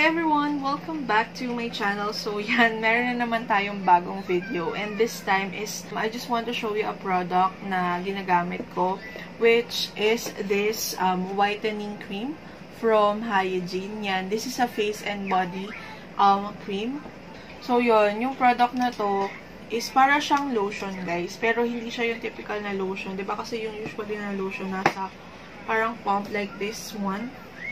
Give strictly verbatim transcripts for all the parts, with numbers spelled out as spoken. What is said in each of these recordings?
everyone! Welcome back to my channel. So yan, meron na naman tayong bagong video. And this time is, I just want to show you a product na ginagamit ko. Which is this um, whitening cream from Hayejin. Yan, this is a face and body um, cream. So yun, yung product na to is para siyang lotion guys. Pero hindi siya yung typical na lotion. Diba kasi yung usually na lotion nasa parang pump like this one.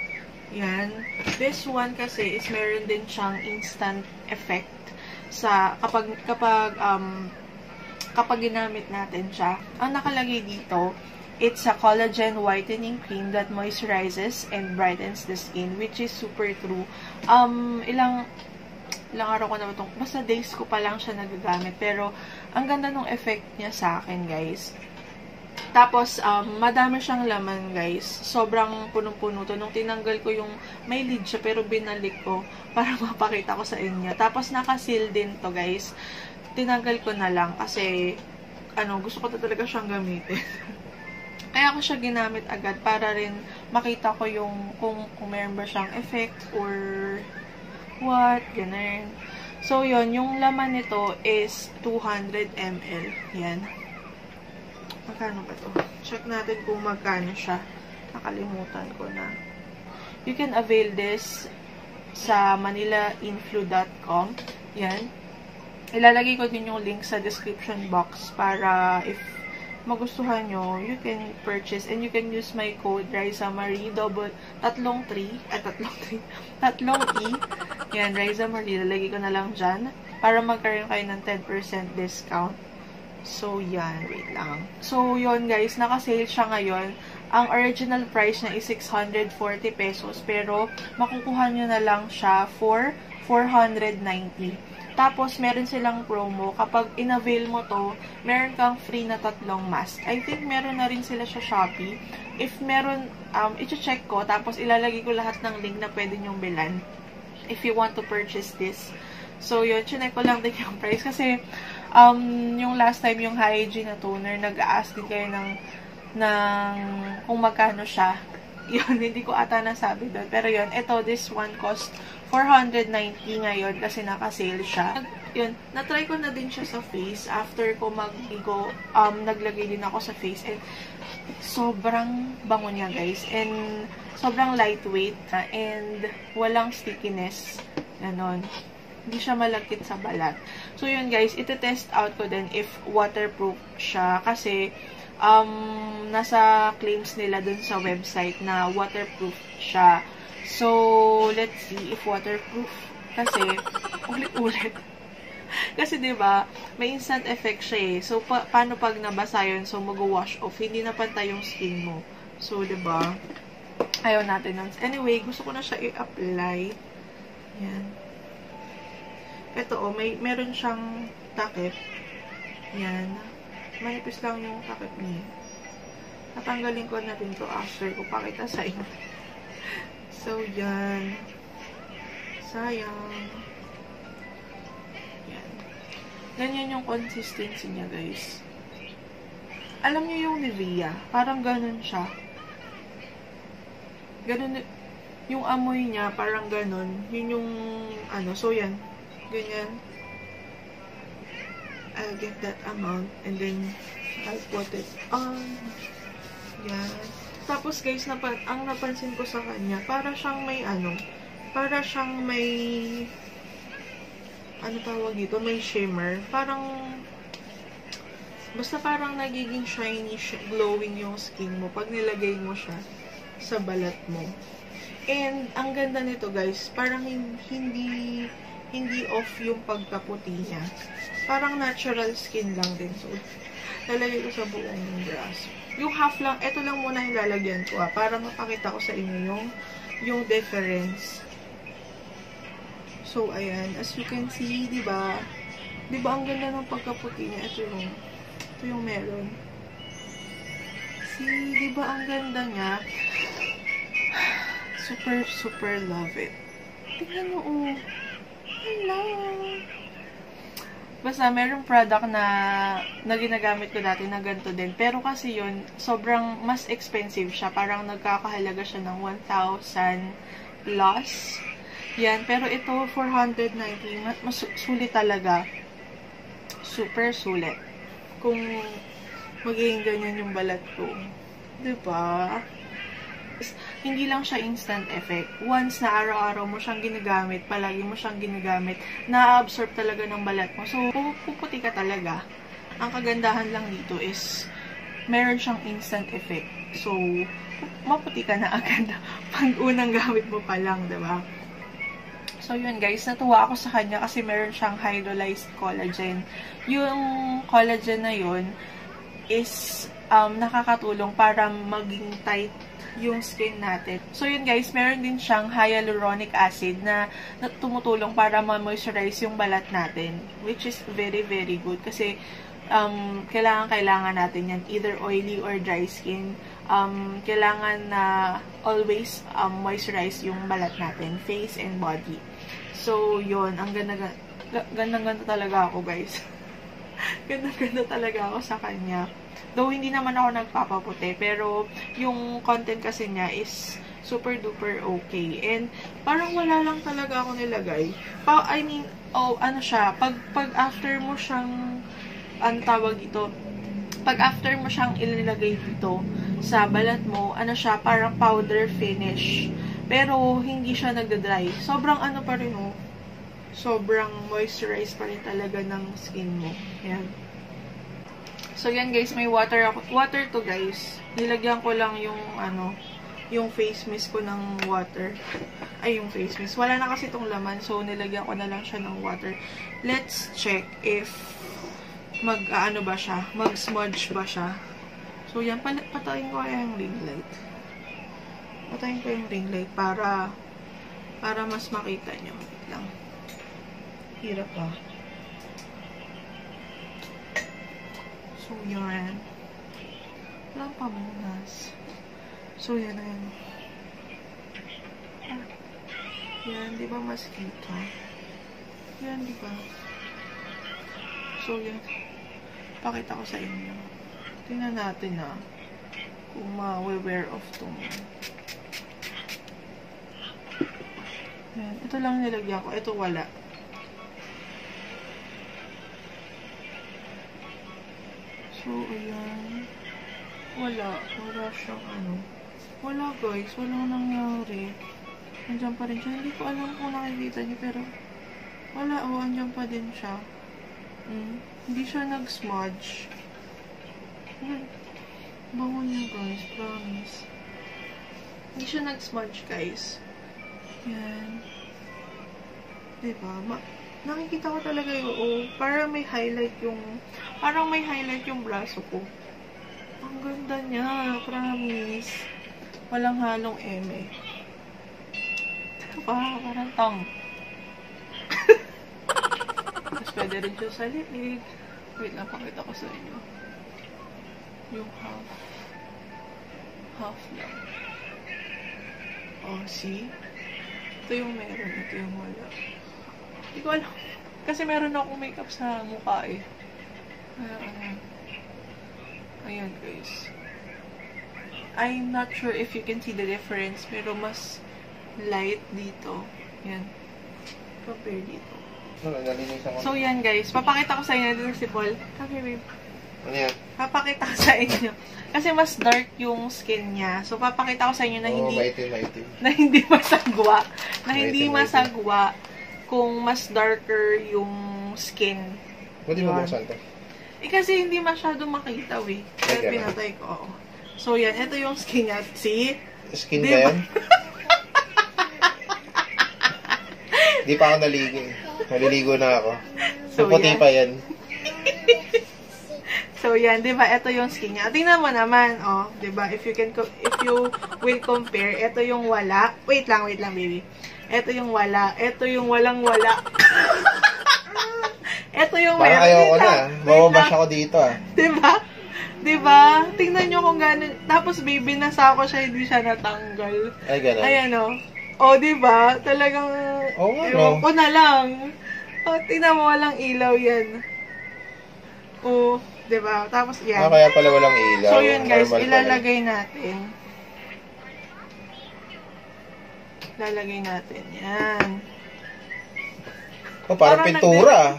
Yan. This one kasi is meron din siyang instant effect sa kapag kapag um kapag ginamit natin siya. Ang nakalagay dito, it's a collagen whitening cream that moisturizes and brightens the skin, which is super true. Um ilang ilang araw ko na itong, basta days ko pa lang siya nagagamit, pero ang ganda ng effect niya sa akin, guys. Tapos, um, madami siyang laman, guys. Sobrang punong-puno to. Nung tinanggal ko yung, may lid siya, pero binalik ko para mapakita ko sa inyo. Tapos, naka-seal din to, guys. Tinanggal ko na lang kasi, ano, gusto ko to talaga siyang gamitin. Kaya ko siya ginamit agad para rin makita ko yung, kung, kung meron ba siyang effect or what, ganun. So, yun, yung laman nito is two hundred milliliters. Yan. Magkano ba to? Check natin kung magkano siya. Nakalimutan ko na. You can avail this sa manila influ dot com. Yan. Ilalagay ko din yung link sa description box para if magustuhan nyo, you can purchase and you can use my code Ryzza Marie, double, tatlong three, at tatlong three, tatlong E. Yan, Ryzza Marie. Ilalagay ko na lang dyan para magkaroon kayo ng ten percent discount. So, yan. Wait lang. So, yun guys. Naka-sale siya ngayon. Ang original price niya is six hundred forty pesos. Pero, makukuha nyo na lang siya for four hundred ninety. Tapos, meron silang promo. Kapag in-avail mo to, meron kang free na tatlong mask. I think meron na rin sila sa Shopee. If meron, um, i-check ko. Tapos, ilalagay ko lahat ng link na pwede nyong bilan. If you want to purchase this. So, yun. Chinek ko lang din yung price. Kasi, Um, yung last time yung Hayejin na toner, nag-a-ask din kayo ng, ng kung magkano siya. Yun, hindi ko ata nasabi doon. Pero yun, ito, this one cost four hundred ninety ngayon kasi naka-sale siya. Yun, na-try ko na din siya sa face. After ko mag-go, um, naglagay din ako sa face. And sobrang bango niya, guys. And sobrang lightweight. And walang stickiness. Ganon. Hindi siya malagkit sa balat. So, yun guys, iti-test out ko din if waterproof siya. Kasi, um, nasa claims nila dun sa website na waterproof siya. So, let's see if waterproof. Kasi, ulit-ulit. Kasi, diba, may instant effect siya eh. So, pa paano pag nabasa yun? So, mag-wash off. Hindi na pantay yung skin mo. So, diba, ayaw natin nun. Anyway, gusto ko na siya i-apply. Yan. Ito, oh, may, meron siyang takip. Yan. Manipis lang yung takip niya. Natanggalin ko na din to after ko pakita sa inyo. So, yan. Sayang. Yan. Ganyan yung consistency niya, guys. Alam niyo yung Nivea. Parang ganun siya. Ganun, yung amoy niya, parang ganun. Yun yung, ano, so yan. Ganyan. I'll get that amount and then I'll put it on. Yan. Tapos guys, napan ang napansin ko sa kanya, para siyang may ano, para siyang may ano tawag dito, may shimmer. Parang basta parang nagiging shiny, glowing yung skin mo pag nilagay mo siya sa balat mo. And ang ganda nito guys, parang hindi hindi off yung pagkaputi niya. Parang natural skin lang din. So, lalagay ko sa buong braso. Yung half lang, ito lang muna yung lalagyan ko ah, para mapakita ko sa inyo yung, yung difference. So, ayan. As you can see, diba? Diba ang ganda ng pagkaputi niya? Ito yung, ito yung meron. See, diba ang ganda niya? Super, super love it. Tingnan mo, oh. Hello! Basta, merong product na, na ginagamit ko dati na ganito din. Pero kasi yun, sobrang mas expensive siya. Parang nagkakahalaga siya ng one thousand plus. Yan, pero ito, four hundred ninety. Mas, mas sulit talaga. Super sulit. Kung magiging ganyan yung balat ko. Diba? Hindi lang siya instant effect. Once na araw-araw mo siyang ginagamit, palagi mo siyang ginagamit, na-absorb talaga ng balat mo. So, puputi ka talaga. Ang kagandahan lang dito is, meron siyang instant effect. So, maputi ka na agad pag unang gamit mo pa lang, diba? So, yun guys, natuwa ako sa kanya kasi meron siyang hydrolyzed collagen. Yung collagen na yun is um, nakakatulong para maging tight yung skin natin. So, yun guys, meron din siyang hyaluronic acid na, na tumutulong para ma-moisturize yung balat natin. Which is very, very good. Kasi, um, kailangan-kailangan natin yan. Either oily or dry skin. Um, kailangan na always um, moisturize yung balat natin. Face and body. So, yun. Ang ganda-ganda talaga ako, guys. Ganda-ganda talaga ako sa kanya. Though, hindi naman ako nagpapaputi. Pero, yung content kasi niya is super duper okay. And, parang wala lang talaga ako nilagay. Pa I mean, oh, ano siya, pag, pag after mo siyang, ano tawag dito, pag after mo siyang ilalagay dito sa balat mo, ano siya, parang powder finish. Pero, hindi siya nagda-dry. Sobrang ano pa rin, oh. Sobrang moisturized pa rin talaga ng skin mo. Yan. So, yan guys, may water ako. Water to guys. Nilagyan ko lang yung, ano, yung face mist ko ng water. Ay, yung face mist. Wala na kasi itong laman. So, nilagyan ko na lang siya ng water. Let's check if mag, uh, ano ba siya? Mag-smudge ba siya? So, yan. Patayin ko kaya yung ring light. Patayin ko yung ring light para para mas makita nyo. Wait lang. Hirap pa. So, yan. Walang pamunas. So, yan na yan. Ah. Yan, di ba mas kita? Yan, di ba? So, yan. Pakita ko sa inyo. Tingnan natin na kung ma-wear off to mo. Yan. Ito lang nilagyan ko. Ito wala. So, ayan. Wala. Wala siyang ano. Wala guys. Walang nangyari. Andyan pa rin siya. Hindi ko alam kung nakikita niyo pero wala. O, oh, andyan pa din siya. Hmm. Hindi siya nag-smudge. Ayan. Bango niya guys. Promise. Hindi siya nag-smudge guys. Yan. Diba? Ma nakikita ko talaga yung, oh, parang may highlight yung, parang may highlight yung braso ko. Ang ganda niya. Promise. Walang halong eme. Diba? Parang tong. Tapos pwede rin siya sa liig. Wait lang, pakita ko sa inyo. Yung half. Half lang. Oh, see? Ito yung meron, ito yung wala. Hindi ko alam. Kasi meron akong makeup sa mukha eh. Ayan, ayan guys. I'm not sure if you can see the difference, pero mas light dito. Yan. Compare dito. So yan guys, papakita ko sa inyo dito si Paul. Okay babe. Ano yan? Papakita ko sa inyo. Kasi mas dark yung skin niya. So papakita ko sa inyo na hindi oh, maitim, maitim. na hindi masagwa. Na Maitim, hindi masagwa kung mas darker yung skin. Pwede mo buksan to? Eh kasi hindi masyado makita eh. Kaya pinatay ko. Oo. So yan, ito yung skin niya. See? Skin diba? ba yan? Di pa ako naligo. Maliligo na ako. So, puti pa yan. So, yan, di ba? Ito yung skin niya. Tingnan mo naman, oh. Di ba? If you can, if you will compare, ito yung wala. Wait lang, wait lang, baby. Ito yung wala. Ito yung walang-wala. Ito yung meron. Parang ayaw ko na. Mababash ako dito, ah. Di ba? Di ba? Tingnan nyo kung gano'n. Tapos, baby, nasa ako siya, hindi siya natanggal. Ay, gano'n. Ayan, oh. Oh, di ba? Talagang, oh, ano? ewan ko na lang. Oh, tingnan mo, walang ilaw yan. Oh, di ba? Tapos, yan. Ah, kaya pala walang ilaw. So, yun guys, normal ilalagay natin. lalagay natin. Yan. Oh, parang, parang pintura.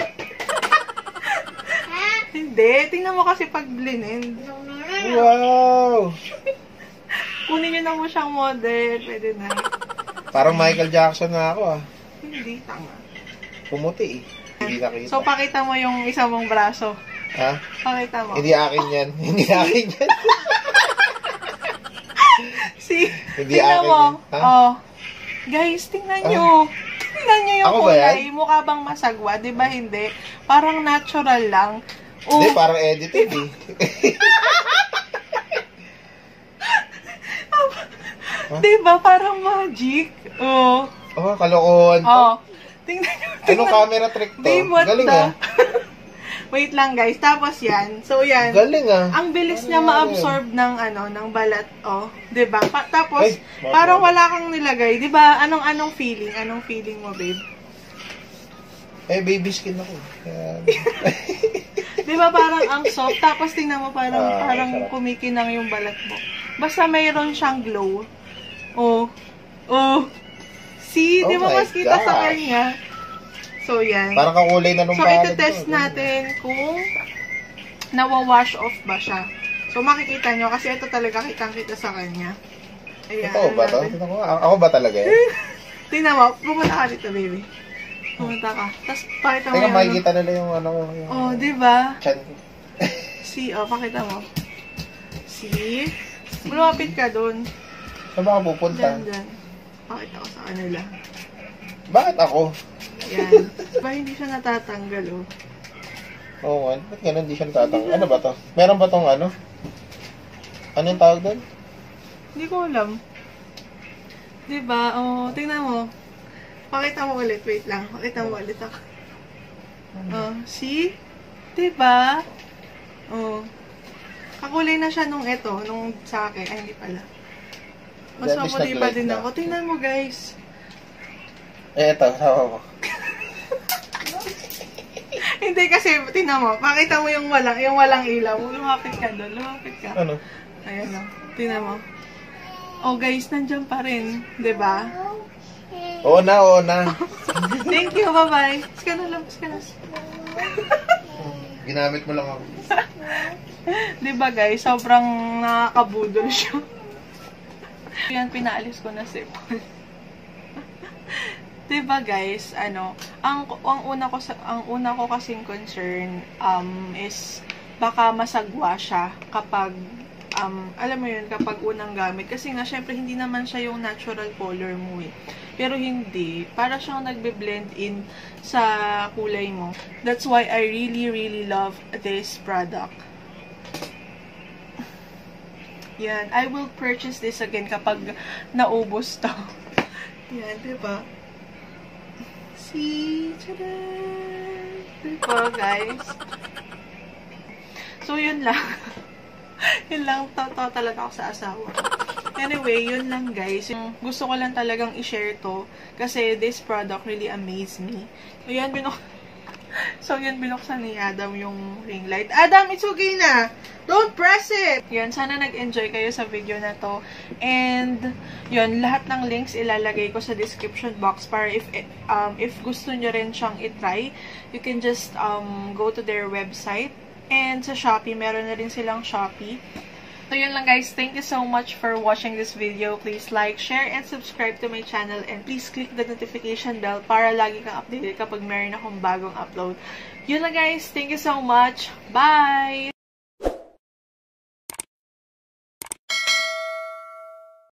Hindi. Tingnan mo kasi pag blinin. Wow! Kunin nyo na mo siyang model. Pwede na. Parang Michael Jackson na ako ah. Hindi, tanga. Pumuti eh. Hindi nakita. So, pakita mo yung isa mong braso. Ha? Pakita mo. Hindi akin yan. Hindi akin yan. See? Hindi tingnan akin mo. yan. Ha? Oh. Guys, tingnan Ah. nyo. Tingnan nyo yung Ako ba kulay. yan? Mukha bang masagwa? Diba hindi? Parang natural lang. Oh. Hindi, parang edited eh. Diba? Parang magic. Oh. Oh, kalokohan to. Oh. Tingnan nyo. Anong camera trick to? Babe, what Galing the? ah. Wait lang guys. Tapos yan. So yan. Galing ah. Ang bilis Ano niya yan? ma-absorb ng ano, ng balat. Oh. Diba? Pa tapos, Ay, parang wala kang nilagay. Diba? Anong anong feeling? Anong feeling mo, babe? Eh, baby skin ako. Yan. Diba parang ang soft? Tapos tingnan mo parang, Ah, parang sarap. kumikinang yung balat mo. Basta mayroon siyang glow. Oh. Oh. See? Oh Di ba my mas kita sa gosh. kanya? So, yan. Parang kakulay na nung So, palad ito-test ko. natin kung nawa-wash off ba siya. So, makikita nyo kasi ito talaga kitang-kita sa kanya. Ayan. Ito ba to? Ito ko. Ako ba talaga yan? Tingnan mo. Pumunta ka dito, baby. Pumunta ka. Tapos, pakita mo Teka, yung makikita nila yung ano ko. Yung, oh, di ba? chan ko. See, oh, pakita mo. See? Lumapit ka dun. Saan ba ka pupunta? Diyan, diyan. Pakita ko sa kanila. Bakit ako? Yan. Ba hindi siya natatanggal, oh. Oo nga. Ba't gano'n hindi siya natatanggal? Ano ba to? Meron ba tong ano? Ano yung tawag doon? Hindi ko alam. Diba? Oh, tingnan mo. Pakita mo ulit. Wait lang. Pakita mo ulit ako. Oh, see? Diba? Oh. Kakulay na siya nung ito, nung sa akin. Ay, hindi pala. Mas At least maputi pa nag-light din na. ako. Tingnan mo, guys. Eh, ito. Sawa mo. Hindi kasi, tingnan mo. Pakita mo yung walang, yung walang ilaw. Lumapit ka doon. Lumapit ka. Ano? Ayan o. Tingnan mo. Oh, guys, nandiyan pa rin. Diba? Oo na, oo na. Thank you. Bye-bye. Ska na lang. Ska na. Ginamit mo lang ako. Diba, guys? Sobrang nakakabudol siya. Yan, pinaalis ko na sipon. Diba guys, ano, ang ang una ko sa ang una ko kasing concern um is baka masagwa siya kapag um alam mo yun, kapag unang gamit kasi nga syempre hindi naman siya yung natural color mo eh. Pero hindi, para siyang nagbe-blend in sa kulay mo. That's why I really really love this product. Yan, I will purchase this again kapag naubos to. Yan, diba? See? Tada! Diba, guys? So, yun lang. Yun lang, tatawa talaga ako sa asawa. Anyway, yun lang, guys. Yung gusto ko lang talagang i-share to kasi this product really amazed me. So, yan, binuk so, yun, binuksan ni Adam yung ring light. Adam, it's okay na! Don't press it! Yun, sana nag-enjoy kayo sa video na to. And, yun, lahat ng links ilalagay ko sa description box para if um, if gusto nyo rin siyang itry, you can just um, go to their website. And sa Shopee, meron na rin silang Shopee. So, yun lang guys. Thank you so much for watching this video. Please like, share, and subscribe to my channel. And please click the notification bell para lagi kang updated kapag meron akong bagong upload. Yun lang guys. Thank you so much. Bye!